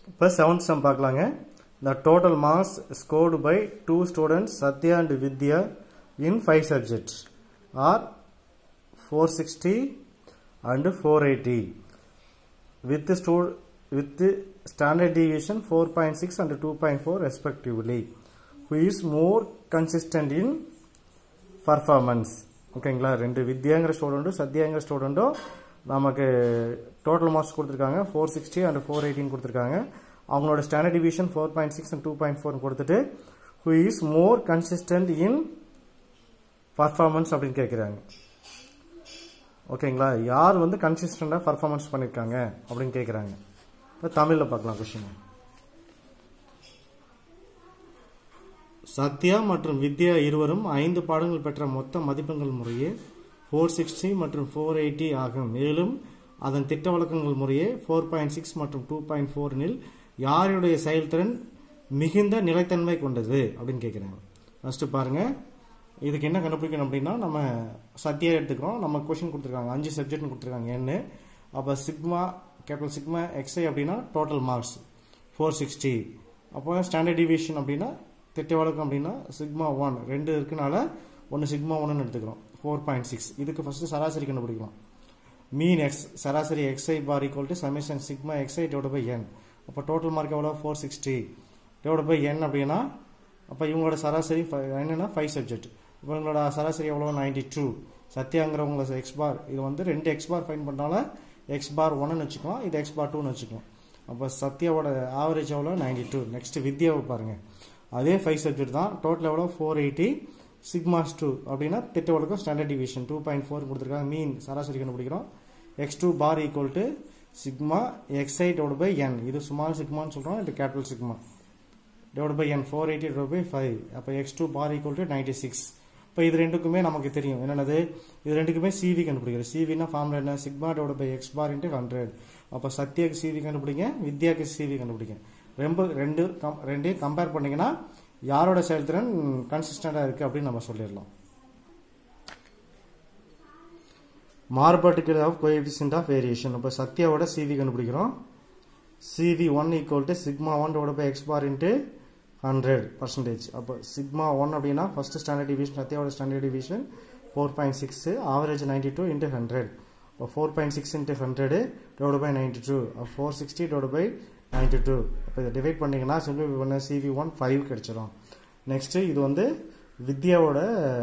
இப்போ 7th sum பார்க்கலாங்க. The total marks scored by 2 students Satya and Vidya in 5 subjects are 460 and 480 with standard deviation 4.6 and 2.4 respectively. Who is more consistent in performance? ஓகேங்களா, ரெண்டு வித்யாங்கிற ஸ்டூடெண்ட்டும் சத்யாங்கிற ஸ்டூடெண்ட்டும் நமக்கு total marks கொடுத்துருக்காங்க. 460 and 418 கொடுத்துருக்காங்க. அவங்களோட standard division 4.6 and 2.4 கொடுத்துட்டு who is more consistent in performance அப்படின்னு கேட்குறாங்க. ஓகேங்களா, யார் வந்து கன்சிஸ்டண்டாக பர்ஃபார்மன்ஸ் பண்ணியிருக்காங்க அப்படின்னு கேட்குறாங்க. இப்போ தமிழில் பார்க்கலாம் கொஸ்டின். சத்யா மற்றும் வித்யா இருவரும் 5 பாடங்கள் பெற்ற மொத்த மதிப்பெண்கள் முறையே 460 மற்றும் 480 ஆகும். மேலும் அதன் திட்ட வழக்கங்கள் முறையே 4.6 மற்றும் 2.4 யாருடைய செயல்திறன் மிகுந்த நிலைத்தன்மை கொண்டது அப்படின்னு கேட்குறாங்க. ஃபர்ஸ்ட் பாருங்க, இதுக்கு என்ன கண்டுபிடிக்கணும் அப்படின்னா, நம்ம சத்யா எடுத்துக்கிறோம். நம்ம கொஸ்டின் கொடுத்துருக்காங்க, 5 சப்ஜெக்ட் கொடுத்துருக்காங்க. என்ன அப்போ சிக்மா கேபிட்டல் சிக்மா எக்ஸ்ஐ அப்படின்னா டோட்டல் மார்க்ஸ் 460. அப்போ ஸ்டாண்டர்ட் டிவியேஷன் அப்படின்னா திட்ட வழக்கம் அப்படின்னா சிக்மா 1 2 இருக்குனால ஒன்று சிக்மா 1ன்னு எடுத்துக்கிறோம். 4.6 இதுக்கு ஃபர்ஸ்ட் சராசரி கண்டுபிடிக்கலாம். மீன் எக்ஸ் சராசரி x i bar equal to summation sigma x i divide by n. அப்போ டோட்டல் மார்க் எவ்வளோ 460 டிவைட் பை என் அப்படின்னா அப்போ இவங்களோட சராசரி என்னன்னா 5 சப்ஜெக்ட். இப்போ இவங்களோட சராசரி எவ்வளோ 92. சத்யாங்கிறவங்கள எக்ஸ் பார் இது வந்து 2 எக்ஸ் பார் ஃபைன் பண்ணாலும் எக்ஸ் பார் 1ன்னு வச்சுக்கலாம், இது எக்ஸ் பார் 2ன்னு வச்சுக்கலாம். அப்போ சத்யாவோட ஆவரேஜ் எவ்வளோ 92. நெக்ஸ்ட் வித்யாவை பாருங்க, அதே 5 சப்ஜெக்ட் தான். டோட்டல் எவ்வளோ 480 சிக்மாஸ் 2 அப்படின்னா திட்ட வழக்கம் ஸ்டாண்டர்ட் டிவிஷன் 2.4 கொடுத்துருக்காங்க. மீன் சராசரி கண்டுபிடிக்கிறோம். x2 bar equal to sigma x i divide by n. இது ஸ்மால் சிக்மான்னு சொல்கிறோம், இது capital sigma divide by n 480 divide by 5. அப்போ x2 பார் ஈக்குவல் டு 96. இப்போ இது ரெண்டுக்குமே நமக்கு தெரியும் என்னென்னது, இது ரெண்டுக்குமே சிவி கண்டுபிடிக்கிறோம். சிவினா ஃபார்முலா என்ன, sigma divide by x bar into 100. அப்போ சத்யாக்கு சிவி கண்டுபிடிங்க, வித்யாக்கு சிவி கண்டுபிடிங்க. ரெண்டையும் கம்பேர் பண்ணீங்கன்னா யாரோட செயல்திறன் கன்சிஸ்டண்டாக இருக்குது அப்படின்னு நம்ம சொல்லிடலாம். மாறுபாட்டுக்கு ஆஃப் கோஎஃபிஷியன்ட் ஆஃப் வேரியேஷன். இப்போ சத்யாவோட சிவி கண்டுபிடிக்கிறோம். CV 1 equal to sigma 1 divide by x bar into 100%. அப்போ சிக்மா 1 அப்படின்னா ஃபர்ஸ்ட் ஸ்டாண்டர்ட் டிவிஷன் சத்யாவோட ஸ்டாண்டர்ட் டிவிஷன் 4.6, ஆவரேஜ் 92 இன்ட்டு 100. இப்போ 4.6 into 100 divide by 92. 460 divide by 92. இப்போ இதை டிவைட் பண்ணிங்கன்னா சிம்பிள் பண்ண CV1 5 கிடைச்சிடும். நெக்ஸ்ட் இது வந்து வித்யாவோட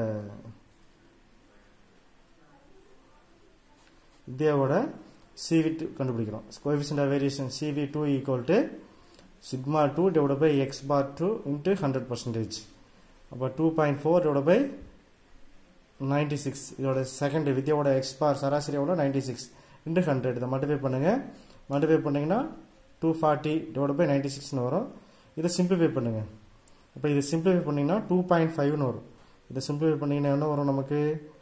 CV2 கண்டுபிடிக்கிறோம். Coefficient of variation CV2 equal to sigma 2 divide by x bar 2 into 100%. அப்போ 2.4 டிவைட் பை 96. இதோட செகண்ட் வித்யாவோட எக்ஸ் பார் சராசரி எவ்வளோ 96 இன்ட்டு 100. இதை மல்டிஃபை பண்ணுங்க. மல்டிஃபை பண்ணிங்கன்னா 240 டிவைட் பை 96ன்னு வரும். இதை சிம்பிளிஃபை பண்ணுங்க. இப்போ இது சிம்பிளிஃபை பண்ணிங்கன்னா 2.5ன்னு வரும். இதை சிம்பிளிஃபை பண்ணிங்கன்னா என்ன வரும் நமக்கு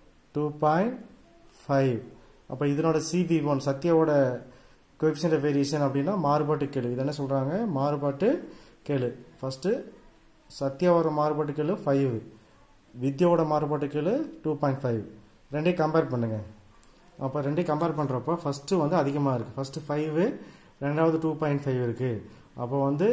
2.5. அப்போ இதனோட CV1 சத்யாவோட கோஎஃபிஷியன்ட் ஆஃப் வேரியேஷன் அப்படின்னா மாறுபாட்டு கெழு. இது என்ன சொல்கிறாங்க, மாறுபாட்டு கெழு. ஃபஸ்ட்டு சத்யாவோட மாறுபாட்டு கெழு 5, வித்யாவோட மாறுபாட்டு கெழு 2.5. ரெண்டையும் கம்பேர் பண்ணுங்கள். அப்போ ரெண்டையும் கம்பேர் பண்ணுறப்போ ஃபஸ்ட்டு வந்து அதிகமாக இருக்குது. ஃபஸ்ட்டு 5, ரெண்டாவது 2.5 இருக்குது. அப்போ வந்து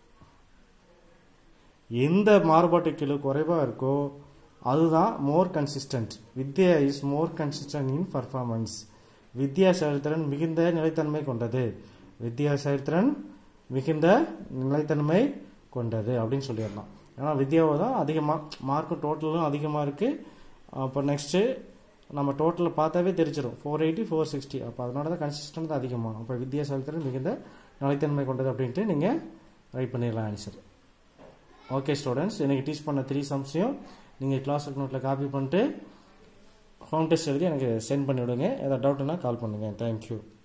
எந்த மாறுபாட்டு கெழு குறைவாக இருக்கோ அதுதான் more consistent. Vidya is more consistent in performance. Vidya செயல்திறன் மிகுந்த நிலைத்தன்மை கொண்டது. வித்யா செயல்திறன் மிகுந்த நிலைத்தன்மை கொண்டது அப்படின்னு சொல்லிடலாம். ஏன்னா வித்யாவை தான் அதிகமாக மார்க்கும் டோட்டலும் அதிகமாக இருக்குது. அப்போ நெக்ஸ்ட்டு நம்ம டோட்டலில் பார்த்தாவே தெரிஞ்சிடும் 480 460. அப்போ அதனால தான் கன்சிஸ்டன்ட் தான் அதிகமாகும். அப்போ வித்யா செயல்திறன் மிகுந்த நிலைத்தன்மை கொண்டது அப்படின்ட்டு நீங்கள் ரைட் பண்ணிடலாம் ஆன்சர். ஓகே ஸ்டூடெண்ட்ஸ், எனக்கு டீச் பண்ண 3 சம்ஸையும் நீங்கள் கிளாஸ் நோட்டில் காப்பி பண்ணிட்டு ஹோம் டெஸ்ட் எழுதி எனக்கு சென்ட் பண்ணிவிடுங்க. ஏதாவது டவுட்னா கால் பண்ணுங்கள். தேங்க்யூ.